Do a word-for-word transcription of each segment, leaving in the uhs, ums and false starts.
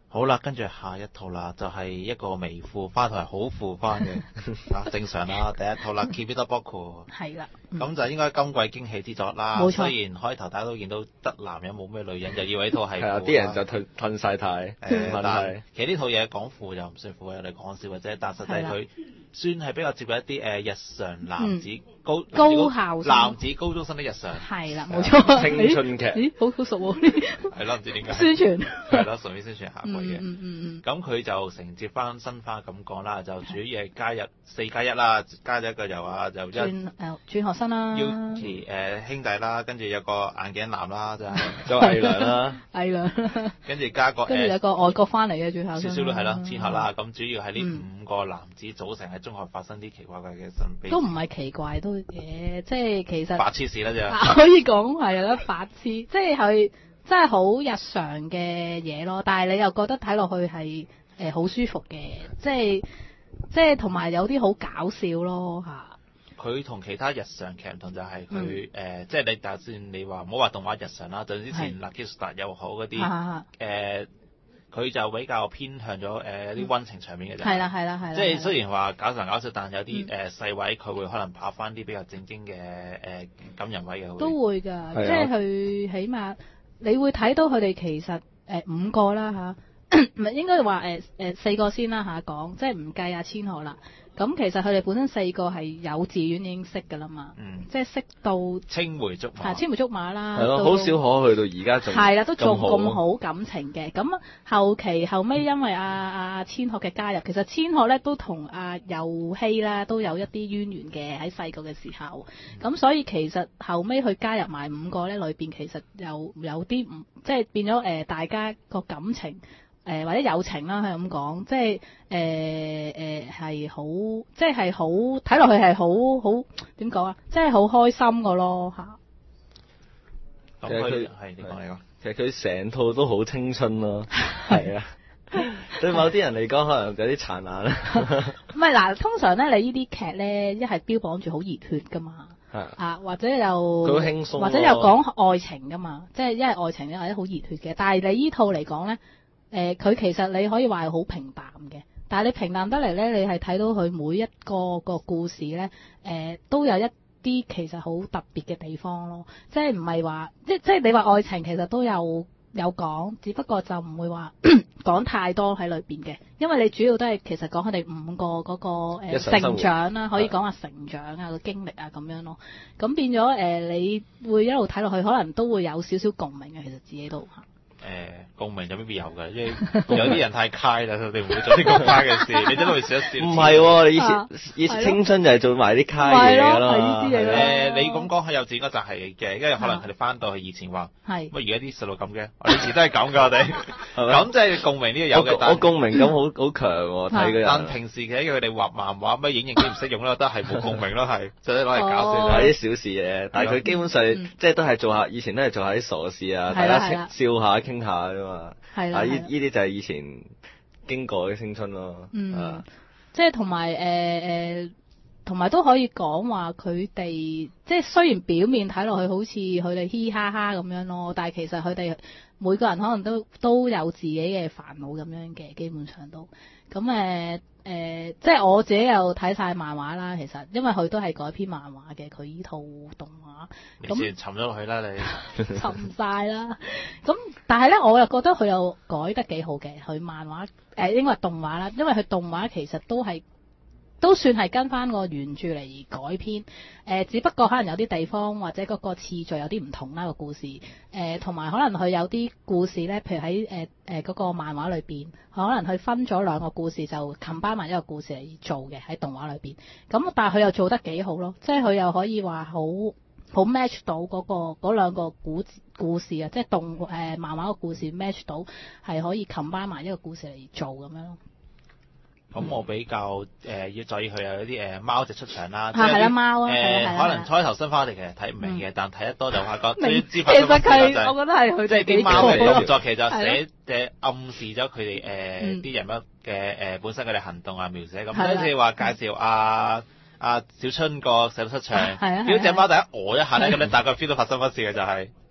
好啦，跟住下一套啦，就係、是、一個微腐翻同係好腐翻嘅啊，正常啦。第一套啦，Keep It Up Boku 係啦， 咁、嗯、就應該今季驚喜之作啦。 冇錯。 雖然開頭大家都見到得男人冇咩女人，就以為呢套係係啊，啲人就褪褪曬軚。 誒，但其實呢套嘢講腐就唔算腐，我哋講笑嘅啫。但實際佢算係比較接近一啲誒、呃、日常男子、嗯、高高校男子高中生的日常。 係啦，冇錯。 青春劇。 咦，好好熟喎！ 係咯，唔知點解。 宣傳。 係咯，順便宣傳下季嘅。 嗯嗯嗯。 咁佢就承接翻新番咁講啦，就主要係加入四加一啦，加咗一個由啊就一轉誒轉學生啦。 Yuki 誒兄弟啦，跟住有個眼鏡男啦，就係就偽娘啦。 偽娘。 跟住加個跟住有個外國翻嚟嘅轉校生。 少少都係啦，轉學啦。咁主要係呢五個男子組成喺中學發生啲奇怪怪嘅神秘。 都唔係奇怪都嘅，即係其實。 白痴事啦，就可以講係啦，白痴，即係佢真係好日常嘅嘢咯。但係你又覺得睇落去係誒好舒服嘅，即係即係同埋有啲好搞笑咯嚇。 佢同其他日常劇唔同就係佢誒，即係你就算你話唔好話動畫日常啦，就之前 Lucky Star 又好嗰啲誒，佢就比較偏向咗誒啲溫情場面嘅啫。 係啦係啦係啦。即係雖然話搞神搞笑，但有啲誒細位佢會可能拍翻啲比較正經嘅誒感人位嘅。 都會㗎，即係佢起碼你會睇到佢哋其實誒五個啦嚇。唔係應該話誒誒四個先啦嚇講，即係唔計阿千學啦。咁其實佢哋本身四個係幼稚園已經識㗎啦嘛， 嗯、 即係識到青梅竹馬， 係青梅竹馬啦。 係咯，好少可去到而家仲係啦，都仲咁好感情嘅。咁後期後尾因為阿阿千學嘅加入，其實千學咧都同阿佑希啦都有一啲淵源嘅喺細個嘅時候。咁、嗯、所以其實後尾佢加入埋五個咧，裏邊其實有有啲唔即係變咗誒、呃，大家個感情。誒、呃、或者友情啦，係咁講，即係誒誒係好，即係好睇落去係好好點講啊，即係好開心個咯嚇。 咁佢係點講嚟講？ 其實佢成套都好青春咯，係啊。對某啲人嚟講，可能有啲殘眼啦。 唔係嗱，通常咧，你呢啲劇咧，一係標榜住好熱血噶嘛，啊或者又佢好輕鬆， 或者又講愛情噶嘛，即係一係愛情，一係好熱血嘅。但係你依套嚟講咧。誒、呃、佢其實你可以話係好平淡嘅，但係你平淡得嚟咧，你係睇到佢每一個個故事咧，誒、呃、都有一啲其實好特別嘅地方咯，即係唔係話即即係你話愛情其實都有有講，只不過就唔會話講太多喺裏邊嘅，因為你主要都係其實講佢哋五個嗰、那個、呃、成長啦，可以講話成長啊個經歷啊咁樣咯，咁變咗誒、呃、你會一路睇落去，可能都會有少少共鳴嘅，其實自己都嚇。 誒、呃、共鳴就未必有嘅，因為有啲人太 high 啦，佢哋唔會做啲咁 high 嘅事，你真係會笑一笑。 唔係喎，你以前以前青春就係做埋啲 high 嘢㗎啦。 誒、 呃、你咁講喺幼稚園嗰陣係嘅，因為可能佢哋翻到去以前話，乜而家啲細路咁嘅，我以前都係咁㗎，我哋咁即係共鳴呢個有嘅。 我共鳴感好好強喎，睇嘅人。 但平時嘅因為佢哋畫漫畫乜影形機唔識用啦，都係冇共鳴咯，係就係攞嚟搞笑， 係啲小事嘅。但係佢基本上即係都係做下，以前都係做下啲傻事啊，大家笑下傾下啫嘛。 係啦， 呢呢啲就係以前經過嘅青春咯。 嗯， 啊、 即係同埋誒誒，同、呃、埋都可以講話佢哋，即係雖然表面睇落去好似佢哋嘻嘻哈哈咁樣咯，但係其實佢哋每個人可能都都有自己嘅煩惱咁樣嘅，基本上都咁誒誒，即係我自己又睇晒漫畫啦。其實因為佢都係改編漫畫嘅，佢依套動畫。 你先沉咗落去啦，你沉晒啦。咁但係咧，我又覺得佢又改得幾好嘅。佢漫畫誒、呃、應該係動畫啦，因為佢動畫其實都係都算係跟翻個原著嚟改編。誒、呃，只不過可能有啲地方或者嗰個次序有啲唔同啦，個故事。誒，同埋可能佢有啲故事咧，譬如喺誒誒嗰個漫畫裏邊，可能佢分咗兩個故事就 combine 埋一個故事嚟做嘅喺動畫裏邊。咁但係佢又做得幾好咯，即係佢又可以話好。好 match 到嗰、那個嗰兩個故故事啊，即係動誒、呃、漫畫個故事 match 到，係可以 combine 埋一個故事嚟做咁樣咯。 咁、嗯、我比較誒、呃、要在意佢有啲誒貓隻出場啦， 係係啦貓啊， 誒可能開頭新番我哋其實睇唔明嘅，嗯、但睇得多就發覺最知發其實佢我覺得係佢哋啲貓嘅動作其實寫誒暗示咗佢哋誒啲人物嘅誒本身佢哋行動啊描寫咁，好似話介紹啊。阿小春個寫得出場，如果隻貓第一餓一下咧，咁你大概 feel 到發生乜事嘅就係、是，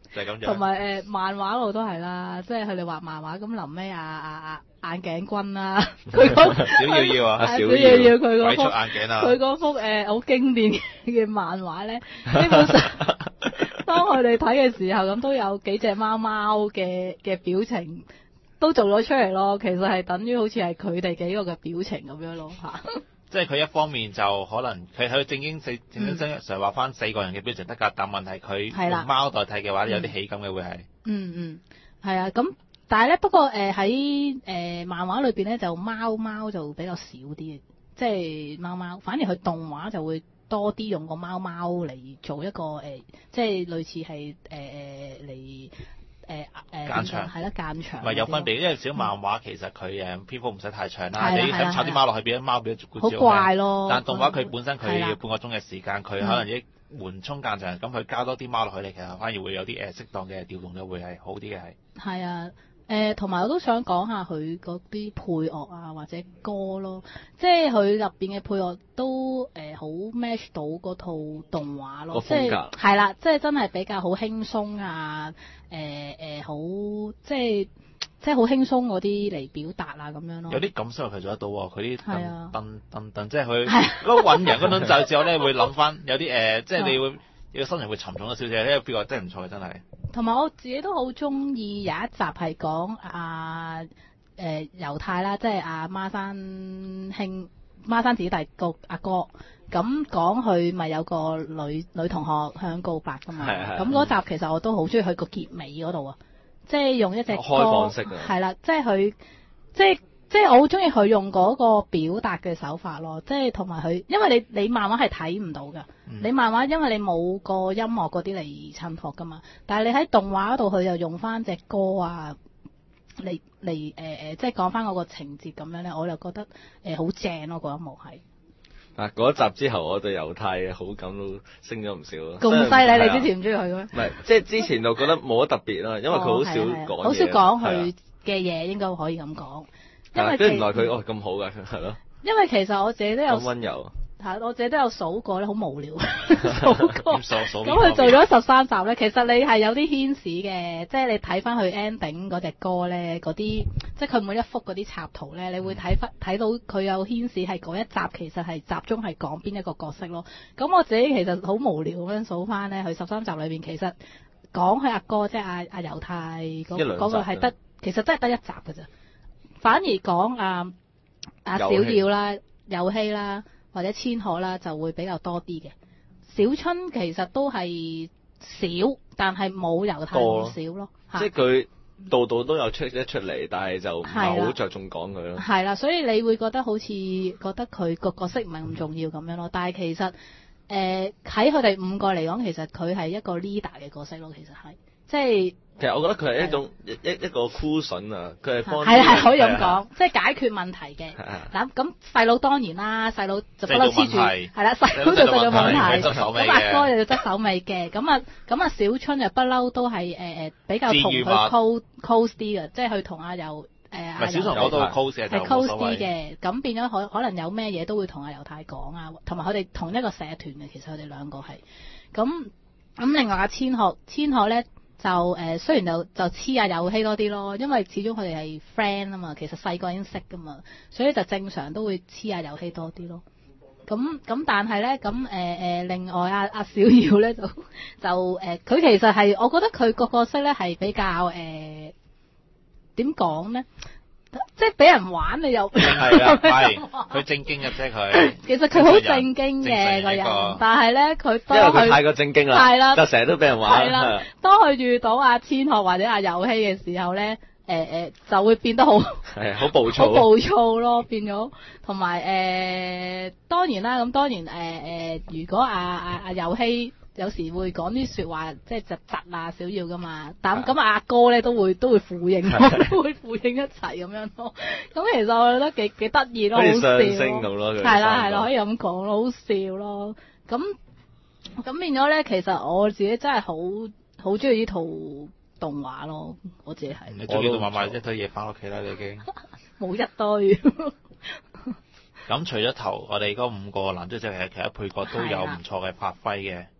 就係咁樣。 同埋誒漫畫路都係啦，即係佢哋畫漫畫咁臨尾啊啊啊眼鏡君啦，佢嗰小耀耀啊， 小耀耀佢嗰幅鬼出眼鏡啊， 佢嗰幅誒好經典嘅漫畫咧，基本上當佢哋睇嘅時候咁都有幾隻貓貓嘅嘅表情都做咗出嚟咯，其實係等於好似係佢哋幾個嘅表情咁樣咯嚇。 即係佢一方面就可能佢喺正經四正經真常話翻四個人嘅表情得㗎，但問題佢用貓代替嘅話，有啲喜感嘅會係。 嗯嗯，係啊，咁但係咧不過誒喺誒漫畫裏邊咧就貓貓就比較少啲嘅，即係貓貓，反而佢動畫就會多啲用個貓貓嚟做一個誒、呃，即係類似係誒誒嚟。誒誒間長係啦，間長唔係有分別，因為小漫畫其實佢誒篇幅唔使太長啦，你想插啲貓落去變咗貓變咗好怪咯。 但動畫佢本身佢要半個鐘嘅時間，佢可能一緩衝間長，咁佢加多啲貓落去，你其實反而會有啲誒適當嘅調動，就會係好啲嘅係。 係啊，誒同埋我都想講下佢嗰啲配樂啊或者歌咯，即係佢入邊嘅配樂都誒好 match 到嗰套動畫咯，即係係啦，即係真係比較好輕鬆啊。誒誒好即係即係好輕鬆嗰啲嚟表達啊咁樣咯。 有啲感受佢做得到喎，佢啲噔噔噔噔，即係佢嗰個韻人嗰種就之後咧，會諗翻有啲誒、呃，即係你會你個心情會沉重咗少少，呢個表現真係唔錯嘅，真係。同埋我自己都好中意有一集係講阿誒猶太啦，即係阿孖生兄孖生子弟個阿哥。咁講佢咪有個女女同學向告白㗎嘛？咁嗰集其實我都好中意佢個結尾嗰度啊，即係用一隻歌， 開放式嘅， 係啦，即係佢即係即係我好中意佢用嗰個表達嘅手法咯，即係同埋佢，因為你你漫畫係睇唔到㗎，嗯、你漫畫因為你冇個音樂嗰啲嚟襯托㗎嘛，但係你喺動畫嗰度佢又用翻隻歌啊嚟嚟誒誒，即係講翻嗰個情節咁樣咧，我就覺得誒好、呃、正咯，嗰一幕係。 啊！嗰一集之後，我對猶太嘅好感都升咗唔少咯。 咁犀利，你之前唔中意佢嘅咩？ 唔係，即係之前就覺得冇乜特別啦，因為佢好少講嘢， 好少講佢嘅嘢，應該可以咁講。因為原來佢哦咁好㗎，係咯。 因為其實我自己都有咁溫柔。 係，我自己都有數過咧，好無聊數過。 咁數咁佢做咗十三集咧，其實你係有啲牽使嘅，即係你睇翻佢 ending 嗰隻歌咧，嗰啲即係佢每一幅嗰啲插圖咧，你會睇翻睇到佢有牽使係嗰一集其實係集中係講邊一個角色咯。咁我自己其實好無聊咁樣數翻咧，佢十三集裏邊其實講佢阿哥即係阿阿猶太嗰嗰個係得，其實真係得一集㗎咋。反而講阿阿小耀啦、有希啦。或者千可啦，就會比較多啲嘅。小春其實都係少，但係冇猶太咁少咯。 即係佢度度都有出一出嚟，但係就唔係好着重講佢咯。 係啦，所以你會覺得好似覺得佢個角色唔係咁重要咁樣咯。但係其實誒喺佢哋五個嚟講，其實佢係一個 leader 嘅角色咯。其實係即係。 其實我覺得佢係一種一一一個 cushion 啊，佢係幫係係可以咁講，即係解決問題嘅。咁咁細佬當然啦，細佬就不嬲黐住，係啦，細佬就製造問題，咁阿哥又要執手尾嘅。咁啊咁啊，小春就不嬲都係誒誒比較同佢 close close 啲嘅，即係佢同阿猶誒阿小春都 close 嘅， 係 close 啲嘅。咁變咗可可能有咩嘢都會同阿猶太講啊，同埋佢哋同一個社團嘅，其實佢哋兩個係。咁咁另外阿千學千學咧。就誒、呃、雖然就就黐阿有希多啲咯，因為始終佢哋係 friend 啊嘛，其實細個已經識噶嘛，所以就正常都會黐阿有希多啲咯。咁咁但係咧，咁誒誒另外阿阿小耀咧就就誒，佢、呃、其實係我覺得佢個角色咧係比較誒點講咧？即係俾人玩你又係啊，係佢正經嘅啫佢。 其實佢好正經嘅個人，但係咧佢當因為佢太過正經啦，係啦，就成日都俾人玩。 係啦，當佢遇到阿千學或者阿有希嘅時候咧，誒、呃、誒就會變得好係好暴躁， 好暴躁咯，變咗。同埋誒當然啦，咁當然誒誒、呃，如果阿阿阿有希。有時會講啲説話，即係窒窒啊小耀噶嘛，但咁阿哥咧都會都會呼應，都會呼應一齊咁樣咯。咁其實我覺得幾幾得意咯，好笑咯，係啦係啦，可以咁講咯，好笑咯。咁咁變咗咧，其實我自己真係好好中意呢套動畫咯，我自己係。 你中意動畫買一堆嘢翻屋企啦，你已經冇一堆。 咁除咗頭，我哋嗰五個男主角其實其他配角都有唔錯嘅發揮嘅。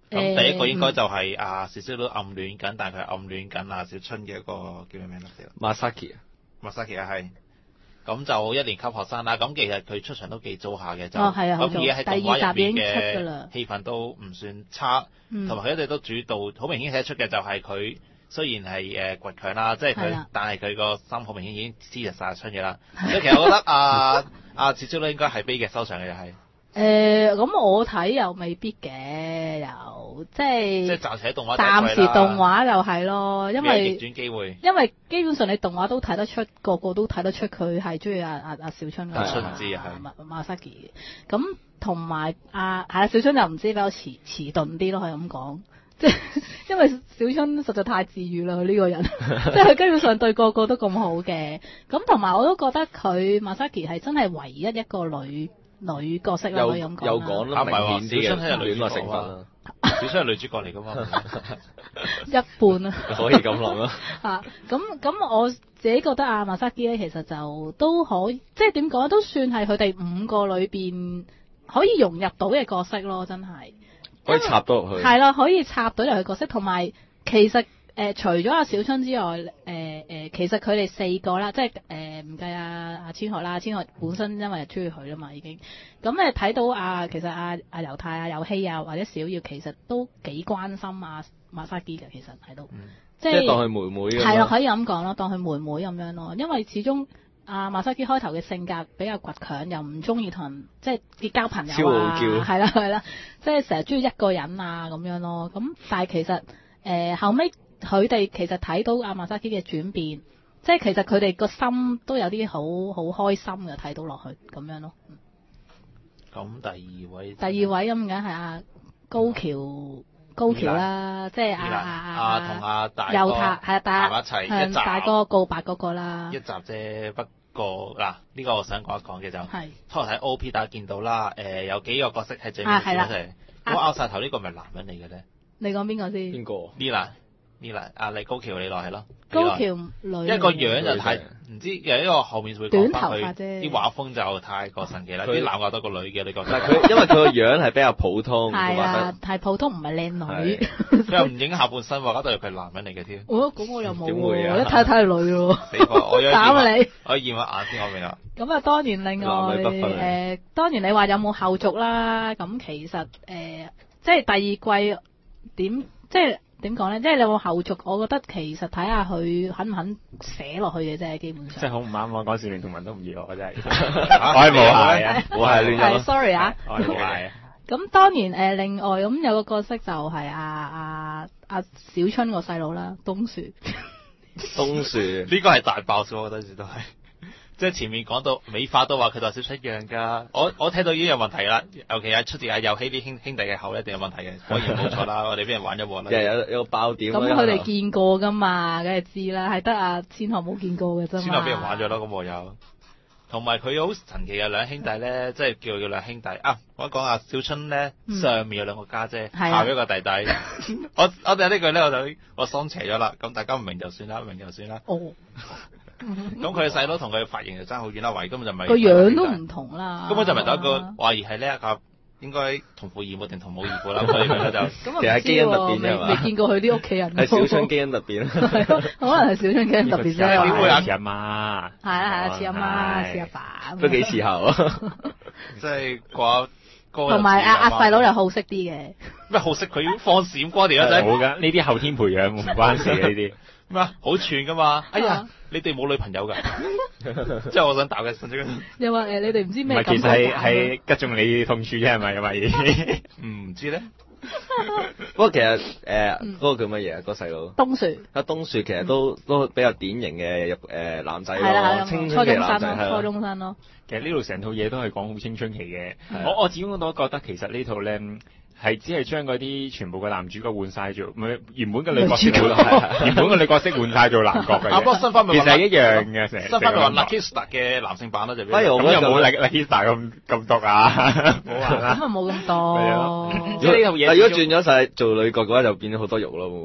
咁第一個應該就係阿少少都暗戀緊，但係佢係暗戀緊阿小春嘅一個叫咩名咧 ？Masaki 啊 ，Masaki 啊係。咁就一年級學生啦，咁其實佢出場都幾早下嘅，就哦係啊， 咁而家喺動畫入邊嘅氣氛都唔算差，同埋佢一直都主導，好明顯睇得出嘅就係佢雖然係誒倔強啦，即係佢，但係佢個心好明顯已經黐實晒春嘅啦。所以其實我覺得阿阿小超咧應該係悲劇收場嘅，又係。 誒，咁我睇又未必嘅，又即係即係暫時喺動畫， 暫時動畫就係咯，因為逆轉機會， 因為基本上你動畫都睇得出，個個都睇得出佢係中意阿阿阿小春嘅， 春之啊係馬薩基。咁同埋阿係啊小春就唔知比較遲遲鈍啲咯，可以咁講。即係因為小春實在太治癒啦，佢呢個人，即係佢基本上對個個都咁好嘅。咁同埋我都覺得佢馬薩基係真係唯一一個女。女角色啦，可以咁講啦。 又講得明顯啲嘅， 小春係女主角成分啦。 小春係女主角嚟噶嘛？ 一半啦。 可以咁諗啦。 啊，咁咁我自己覺得阿馬薩基咧，其實就都可以，即係點講都算係佢哋五個裏邊可以融入到嘅角色咯，真係。 可以插到入去。 係啦，可以插到入去角色，同埋其實。誒、呃、除咗阿小春之外，誒、呃、誒、呃、其實佢哋四個啦，即係誒唔計阿阿千學啦，千學本身因為係中意佢啦嘛已經，咁誒睇到啊其實阿阿猶太啊、有希啊或者小耀其實都幾關心阿馬薩基嘅，其實喺度， 嗯、 即係當佢妹妹咁。 係咯，可以咁講咯，當佢妹妹咁樣咯，因為始終阿馬薩基開頭嘅性格比較倔強，又唔中意同人即係結交朋友啊，係啦係啦，即係成日中意一個人啊咁樣咯，咁但係其實誒、呃、後尾。佢哋其實睇到阿馬薩基嘅轉變，即係其實佢哋個心都有啲好好開心嘅，睇到落去咁樣咯。 咁第二位， 第二位咁梗係阿高橋高橋啦，即係阿阿阿同阿大哥猶太係大一齊一集大哥告白嗰個啦， 一集啫。不過嗱，呢、這個我想講一講嘅就係初頭睇 O P 大家見到啦，誒、呃、有幾個角色係最尾出嚟，咁拗晒頭呢個係咪男人嚟嘅咧？ 你講邊個先？ 邊個？ 呢啦。呢嗱，阿李高橋李奈係咯， 高橋女一個樣就太唔知，又一個後面會講翻佢啲畫風就太過神奇啦。啲男嘅多個女嘅，你覺得？ 但係佢因為佢個樣係比較普通， 係啊，係普通唔係靚女。 佢又唔影下半身喎，搞到佢係男人嚟嘅添。 我咁我又冇點會啊？一睇睇係女喎。 我有膽啊你！ 我驗下眼先，我明啦。 咁啊，當然另外誒，當然你話有冇後續啦？咁其實誒，即係第二季點即係。點講咧？即係你有冇後續？我覺得其實睇下佢肯唔肯寫落去嘅啫，基本上。 即係好唔啱我講少年同文都唔易我真係。我係冇係啊， 我係亂入。 sorry 啊。 我係冇係啊。 咁當然誒，另外咁有個角色就係阿阿阿小春個細佬啦，東樹。 東樹呢個係大爆笑，我覺得時都係。即係前面講到美化都話佢同小春一樣㗎，我我聽到已經有問題啦。尤其係出自阿遊戲啲兄兄弟嘅口一定有問題嘅，果然冇錯啦。我哋俾人玩咗鑊啦。 又有有個爆點。 咁佢哋見過㗎嘛，梗係知啦。係得阿千學冇見過嘅啫嘛。 千學俾人玩咗咯，咁我有。同埋佢好神奇嘅兩兄弟咧，即係叫叫兩兄弟啊！我講阿小春咧，嗯、上面有兩個家姐，姐，下邊一個弟弟。我我哋呢句咧，我就我雙斜咗啦。咁大家唔明就算啦，唔明就算啦。哦。咁佢細佬同佢嘅髮型就爭好遠啦，懷疑根本就唔係個樣都唔同啦， 根本就唔係第一個懷疑係呢一個應該同父異母定同母異父啦，所以佢就其實係基因突變啫嘛， 未見過佢啲屋企人係小春基因突變， 可能係小春基因突變啫， 點會啊？ 似阿媽， 係啊係啊，似阿媽似阿爸， 都幾時候啊？ 即係掛歌同埋阿阿細佬又好識啲嘅， 咩好識佢放閃光條仔？ 冇㗎，呢啲後天培養唔關事嘅呢啲。 咩啊？好串噶嘛！哎呀，你哋冇女朋友㗎？即係我想打嘅信息。 又話誒，你哋唔知咩？ 唔係，其實係係擊中你痛處啫，係咪？因為唔知咧。 不過其實誒嗰個叫乜嘢啊？嗰細佬東樹。阿東樹其實都都比較典型嘅誒男仔咯， 青春期男仔係初中生咯。 其實呢度成套嘢都係講好青春期嘅。我我始終都覺得其實呢套咧。係只係將嗰啲全部嘅男主角換晒做，唔係原本嘅女角色，原本嘅女角色換晒做男角嘅。 啊，不過新番咪其實係一樣嘅，成新番咪話 Lakista 嘅男性版啦，就。 不如我咁又冇 Lakista 咁咁毒啊！ 冇啊，咁啊冇咁多。 即係呢套嘢。 如果轉咗晒做女角嘅話，就變咗好多肉咯，會唔會？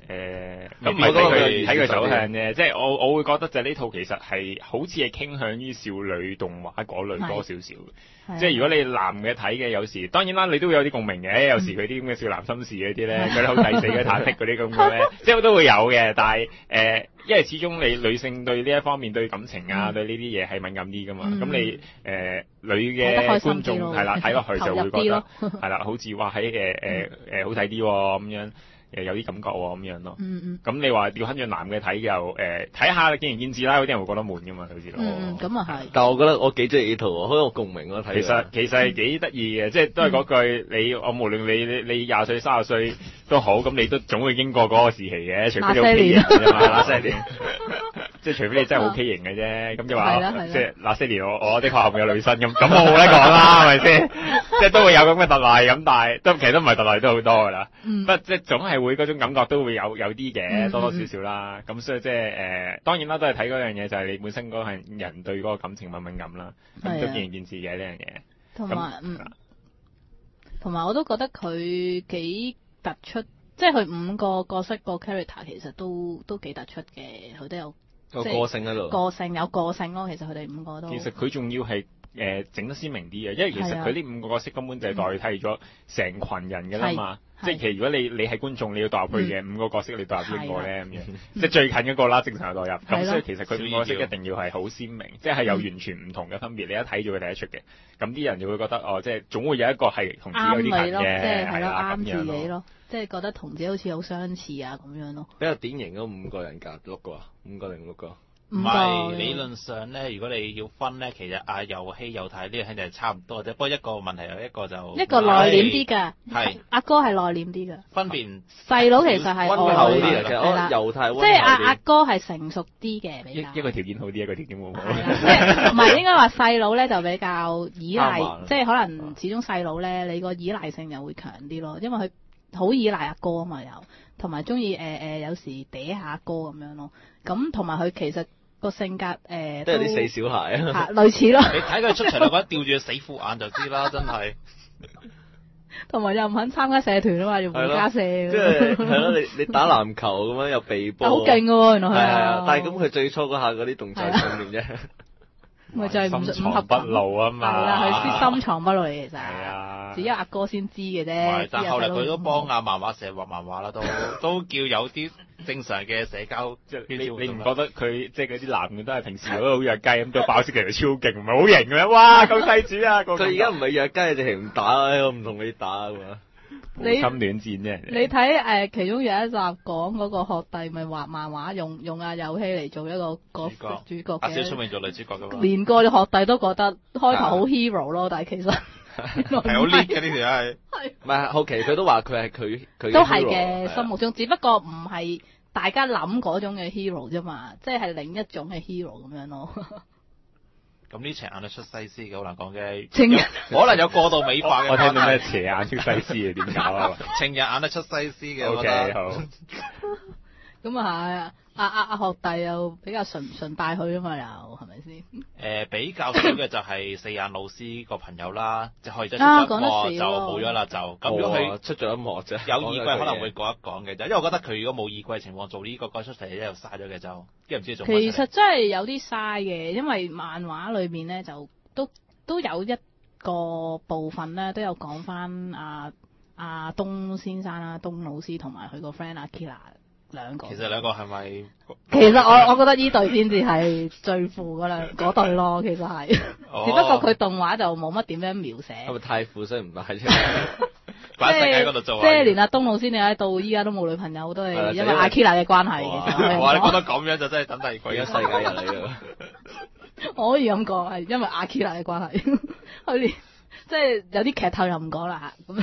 誒，咁唔係睇佢睇佢走向啫，即係我我會覺得就係呢套其實係好似係傾向於少女動畫嗰類多少少。即係如果你男嘅睇嘅，有時當然啦，你都會有啲共鳴嘅。有時佢啲咁嘅少男心事嗰啲咧，覺得好抵死嘅、忐忑嗰啲咁嘅咧，即係都會有嘅。但係誒、呃，因為始終你女性對呢一方面對感情啊，嗯、對呢啲嘢係敏感啲噶嘛。咁、嗯、你誒、呃、女嘅觀眾係啦，睇落去就會覺得係啦，好似話喺誒誒誒好睇啲咁樣。誒有啲感覺喎咁樣咯，嗯嗯，咁你話調翻轉男嘅睇又誒睇下見仁見智啦，有啲人會覺得悶噶嘛，好似嗯咁啊係。 但係我覺得我幾中意呢套喎，好有共鳴咯睇。 其實其實係幾得意嘅，即係都係嗰句你我無論你你你廿歲三十歲都好，咁你都總會經過嗰個時期嘅，除非你好畸形啫嘛，那些年，即係除非你真係好畸形嘅啫，咁就話即係那些年我我的確後面有女生咁，咁我冇得講啦，係咪先？即係都會有咁嘅特例咁，但係都其實都唔係特例都好多㗎啦，不即係總係會嗰種感覺都會有有啲嘅，多多少少啦。咁、嗯、所以即係誒，當然啦，都係睇嗰樣嘢，就係你本身嗰個人對嗰個感情敏唔敏感啦。咁都見仁見智嘅呢樣嘢。 同埋嗯，同埋我都覺得佢幾突出，即係佢五個角色個 character 其實都都幾突出嘅，佢都有個個性喺度。 個性有個性咯，其實佢哋五個都。 其實佢仲要係。誒、呃、整得鮮明啲嘅，因為其實佢呢五個角色根本就係代替咗成群人嘅啦嘛。即係其實如果你你係觀眾，你要代入佢嘅、嗯、五個角色，你代入邊個咧咁樣？即係最近嗰個啦，正常嘅代入。咁所以其實佢五個角色一定要係好鮮明，即係有完全唔同嘅分別。你一睇就會睇得出嘅。咁啲人就會覺得哦，即係總會有一個係同自己有啲近嘅，係啦， 啱自己咯。即係覺得同自己好似好相似啊咁樣咯。 比較典型嗰五個人格六個啊，五個定六個。 唔係理論上咧，如果你要分咧，其實阿遊戲又睇呢樣嘢就係差唔多啫。不過一個問題有一個就一個內斂啲㗎， 係阿哥係內斂啲㗎。 分別細佬其實係溫厚啲嘅，係啦，猶太即係阿阿哥係成熟啲嘅比較。 一個條件好啲，一個條件冇好。 即係唔係應該話細佬咧就比較依賴，即係可能始終細佬咧你個依賴性又會強啲咯，因為佢好依賴阿哥啊嘛又，同埋中意誒誒有時嗲下阿哥咁樣咯。咁同埋佢其實個性格誒、呃、 都係啲死小孩啊， 類似咯。 你睇佢出場，你覺得吊住個死副眼就知啦，真係。 同埋又唔肯參加社團啊嘛，要回家社。 即係係咯，你你打籃球咁樣又避波， 好勁嘅喎，原來係。係啊，但係咁佢最初嗰下嗰啲動作訓練啫。 咪就係深藏不露啊嘛。 係啦，佢先深藏不露嚟其實。 係啊。 只有阿哥先知嘅啫。 但係後嚟佢都幫阿漫畫社畫漫畫啦，都都叫有啲正常嘅社交。即係你你唔覺得佢即係嗰啲男嘅都係平時嗰度好弱雞咁，對爆式其實超勁，唔係好型嘅咩？哇，救世主啊！佢而家唔係弱雞，直情唔打，我唔同你打啊嘛。 你心戀戰啫。 你睇誒其中有一集講嗰個學弟咪畫漫畫，用用阿遊戲嚟做一個個主角嘅。 阿小聰明做女主角㗎嘛。 連個學弟都覺得開頭好 hero 咯，但係其實係好 lift 嘅呢條係。 係。唔係後期佢都話佢係佢佢。 都係嘅，心目中只不過唔係大家諗嗰種嘅 hero 啫嘛，即係另一種嘅 hero 咁樣咯。 咁呢邪眼都出西施嘅，好難講嘅。 情人可能有過度美化嘅。 我聽到咩邪眼出西施啊？點搞啊？ 情人眼都出西施嘅。 O K 好。 咁啊係，阿阿阿學弟又比較順順帶佢啊嘛，又係咪先？ 誒比較少嘅就係四眼老師個朋友啦，即係可以即係出咗一幕就冇咗啦，就咁如果佢出咗一幕啫， 有意歸可能會講一講嘅啫，因為我覺得佢如果冇意歸情況做呢個改出嚟咧，又嘥咗嘅就，啲唔知做乜。 其實真係有啲嘥嘅，因為漫畫裏面咧就都都有一個部分咧都有講翻阿阿東先生啦、東老師同埋佢個 friend 阿 Kira。兩個， 其實兩個係咪？ 其實我我覺得呢對先至係最負嗰兩嗰對咯，其實係，哦、只不過佢動畫就冇乜點樣描寫。 係咪太負所以唔擺出嚟？ 擺喺嗰度做。 即係連阿東老師你喺到依家都冇女朋友，都係因為阿 Kira 嘅關係。 哇！你覺得咁樣就真係等第二個一世界人嚟咯。 我可以咁講係因為阿 Kira 嘅關係，佢連即係有啲劇透又唔講啦咁。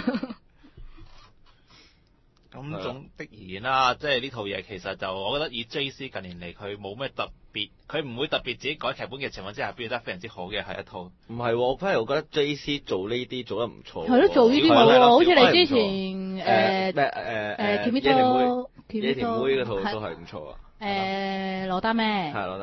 咁總的而言啦，即係呢套嘢其實就我覺得以 J C 近年嚟佢冇咩特別，佢唔會特別自己改劇本嘅情況之下表現得非常之好嘅係一套。 唔係，我反而我覺得 J C 做呢啲做得唔錯。 係咯，做呢啲冇喎，好似你之前誒咩誒誒誒野田妹， 野田妹嗰套都係唔錯啊。 誒羅丹咩？ 係羅丹咩？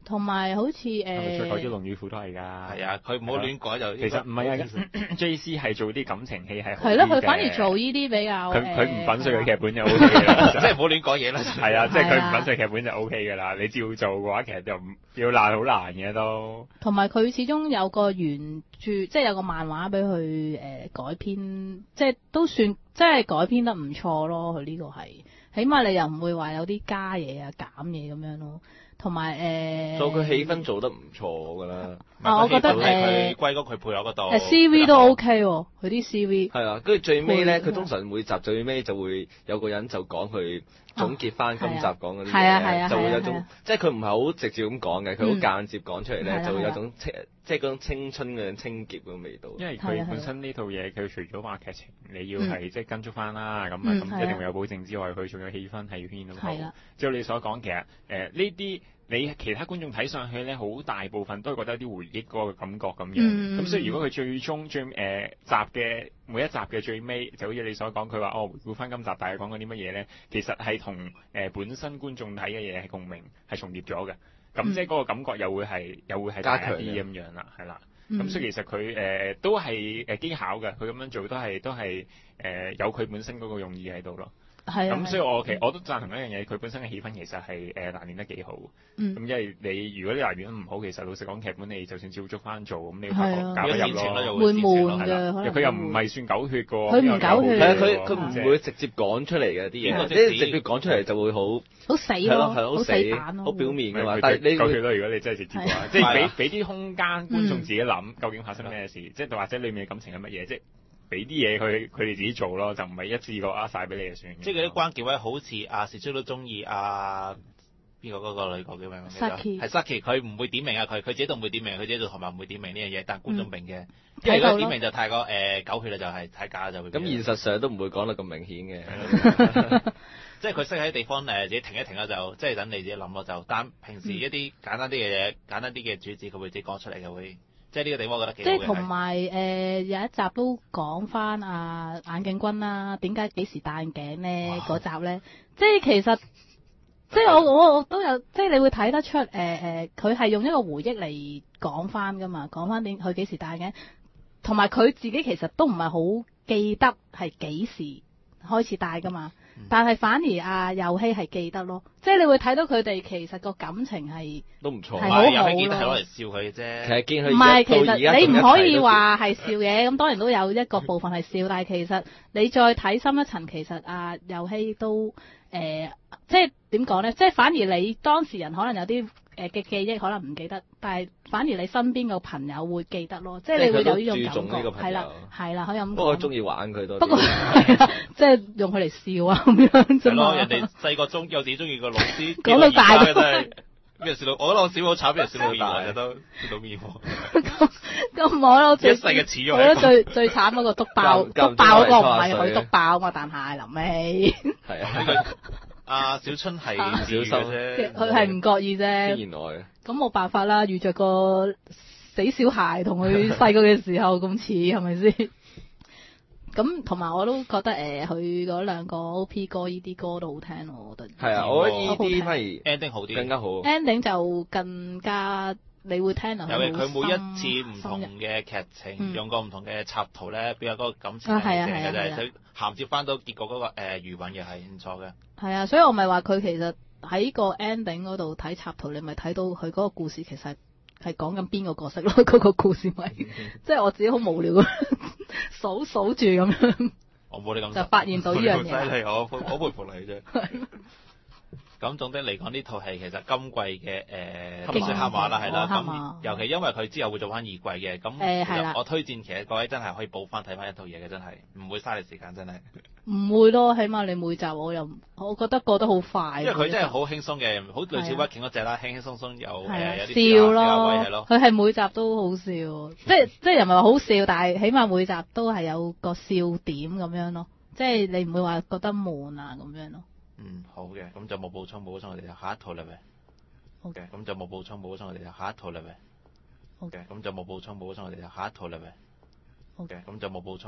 同埋好似誒， 最後啲龍與虎都係㗎。 係啊，佢唔好亂改就。 其實唔係啊 ，J C 係做啲感情戲係係咯，佢反而做呢啲比較。 佢佢唔粉碎嘅劇本就 O K 嘅啦， 即係唔好亂講嘢啦。 係啊，即係佢唔粉碎劇本就 O K 嘅啦。你照做嘅話，其實就唔要爛好難嘅都。 同埋佢始終有個原著，即係有個漫畫俾佢誒改編，即係都算即係改編得唔錯咯。佢呢個係，起碼你又唔會話有啲加嘢啊減嘢咁樣咯。同埋誒， 做佢氣氛做得唔錯㗎啦。 啊，我覺得誒， 佢歸功佢配樂嗰度。 誒 C V 都 OK 喎，佢啲 C V。 係啊，跟住最尾咧，佢通常每集最尾就會有個人就講佢總結翻今集講嗰啲嘢，就會有種即係佢唔係好直接咁講嘅，佢好間接講出嚟咧，就會有種青即係嗰種青春嘅清潔嘅味道。 因為佢本身呢套嘢，佢除咗話劇情你要係即係跟足翻啦，咁啊咁一定會有保證之外，佢仲有氣氛係要牽到好。照你所講，其實誒呢啲。你其他觀眾睇上去咧，好大部分都係覺得有啲回憶嗰個感覺咁樣。咁、嗯、所以如果佢最終最誒、呃、集嘅每一集嘅最尾，就好似你所講，佢話哦回顧翻今集大概講緊啲乜嘢咧，其實係同誒本身觀眾睇嘅嘢係共鳴，係重疊咗嘅。咁、嗯、即係嗰個感覺又會係又會係大啲咁樣啦，係啦。咁、嗯、所以其實佢誒、呃、都係誒技巧嘅，佢咁樣做都係都係誒、呃、有佢本身嗰個用意喺度咯。 係咁所以我其實我都贊同一樣嘢，佢本身嘅氣氛其實係誒拿捏得幾好。咁、嗯、因為你如果你拿捏得唔好，其實老實講劇本你就算照足翻做，咁你發覺搞得入咯， 會悶㗎。 佢又唔係算狗血㗎。 佢唔狗血。 係啊，佢佢唔會直接講出嚟嘅啲嘢，即係直接講出嚟就會好好死咯， 好死板好表面㗎嘛。但係你狗血咯，如果你真係直接話，即係俾俾啲空間觀眾自己諗究竟發生咩事，即係或者裡面嘅感情係乜嘢，即係。俾啲嘢佢佢哋自己做咯，就唔係一次過呃晒俾你就算。 即係嗰啲關鍵位，好似阿時叔都中意阿邊個嗰個女角叫咩名？ Saki 係 Saki，佢唔會點名啊！佢佢自己都唔會點名，佢自己做同埋唔會點名呢樣嘢，但觀眾明嘅。因為如果點名就太過誒狗血啦，就係太假就會。 咁現實上都唔會講得咁明顯嘅。 即係佢識喺地方誒，自己停一停啦，就即係等你自己諗咯。就但平時一啲簡單啲嘅嘢，簡單啲嘅主旨，佢會自己講出嚟嘅會。即係呢個地方，我覺得幾好嘅。即係同埋誒有一集都講翻啊眼鏡君啦，點解幾時戴眼鏡咧？嗰集咧，即係其實即係我我我都有，即係你會睇得出誒誒，佢、呃、係用一個回憶嚟講翻噶嘛，講翻點佢幾時戴眼鏡，同埋佢自己其實都唔係好記得係幾時開始戴噶嘛。但係反而阿佑希係記得咯，即係你會睇到佢哋其實個感情係都唔錯， 係好好咯。佑希係攞嚟笑佢嘅啫。其實見佢唔係，其實你唔可以話係笑嘅，咁當然都有一個部分係笑，但係其實你再睇深一層，其實阿佑希都誒、呃，即係點講咧？即係反而你當事人可能有啲誒嘅記憶可能唔記得，但係反而你身邊個朋友會記得咯，即係你會有呢種感覺。係啦，係啦，可以咁講。不過中意玩佢多。 不過係啦，即係用佢嚟笑啊咁樣啫嘛。 人哋細個中有自己中意個老師， 講到大嘅真係咩笑到，我覺得我小好慘，俾人笑到面黃，都笑到面黃。 咁咁我咯，最一世嘅恥辱。 我覺得最最慘嗰個篤爆，篤爆嗰個唔係佢篤爆嘛，但係臨尾。 係啊。 阿小春係小心啫， 佢係唔覺意啫。 天然愛。 咁冇辦法啦，遇着個死小孩同佢細個嘅時候咁似，係咪先？咁同埋我都覺得誒，佢嗰兩個 O P 歌呢啲歌都好聽，我覺得。 係啊，我覺得呢啲反而 ending 好啲， 更加好。 ending 就更加你會聽落去。 尤其佢每一次唔同嘅劇情，嗯、用過唔同嘅插圖咧，比較嗰個感情係正嘅，就係佢銜接翻到結果嗰個誒餘韻嘅係唔錯嘅。 係啊，所以我咪話佢其實喺個 ending 嗰度睇插圖，你咪睇到佢嗰個故事其實係講緊邊個角色咯？嗰、嗰個故事咪，即係我自己好無聊咁數數住咁樣。 我冇你咁就發現到呢樣嘢。 犀利，我好佩服你啫。咁總的嚟講，呢套戲其實今季嘅誒金水黑馬啦，係啦。咁尤其因為佢之後會做翻二季嘅，咁其實我推薦其實各位真係可以補翻睇翻一套嘢嘅，真係唔會嘥你時間，真係。唔會咯，起碼你每集我又我覺得過得好快。因為佢真係好輕鬆嘅，好類似 Working 嗰隻啦，輕輕鬆鬆有誒有啲笑咯。佢係每集都好笑，即係即係又唔係話好笑，但係起碼每集都係有個笑點咁樣咯，即係你唔會話覺得悶啊咁樣咯。嗯，好嘅，咁就冇補充，冇補充，我哋就下一套啦喂。好嘅，咁就冇補充，冇補充，我哋就下一套啦喂。好嘅，咁就冇補充，冇補充，我哋就下一套啦喂。好嘅，咁就冇補充。